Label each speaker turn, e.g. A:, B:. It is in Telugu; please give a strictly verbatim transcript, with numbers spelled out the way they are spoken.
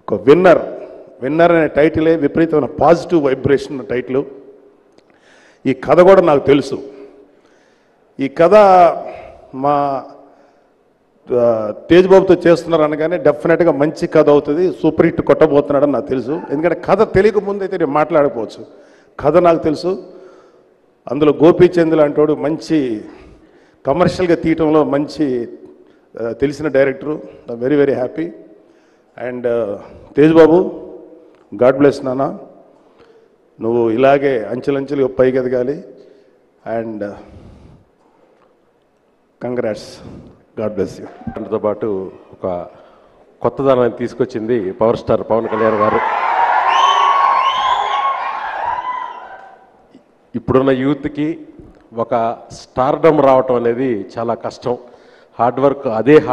A: ఒక విన్నర్ విన్నర్ అనే టైటిలే విపరీతమైన పాజిటివ్ వైబ్రేషన్ టైటిల్. ఈ కథ కూడా నాకు తెలుసు. ఈ కథ మా తేజ్ బాబుతో చేస్తున్నారు అనగానే డెఫినెట్గా మంచి కథ అవుతుంది, సూపర్ హిట్ కొట్టబోతున్నాడని నాకు తెలుసు. ఎందుకంటే కథ తెలియక ముందు అయితే నేను మాట్లాడకపోవచ్చు. కథ నాకు తెలుసు. అందులో గోపీచంద్ లాంటి మంచి కమర్షియల్గా తీయటంలో మంచి తెలిసిన director. Very very happy. And Tej Babu, God bless నాన్న, నువ్వు ఇలాగే అంచెలంచెలుగా పైకి ఎదగాలి. And congrats, God bless you.
B: దాంతో పాటు ఒక కొత్తదనాన్ని తీసుకొచ్చింది పవర్ స్టార్ పవన్ కళ్యాణ్ గారు. ఇప్పుడున్న యూత్కి ఒక స్టార్డమ్ రావటం అనేది చాలా కష్టం. హార్డ్ వర్క్ అదే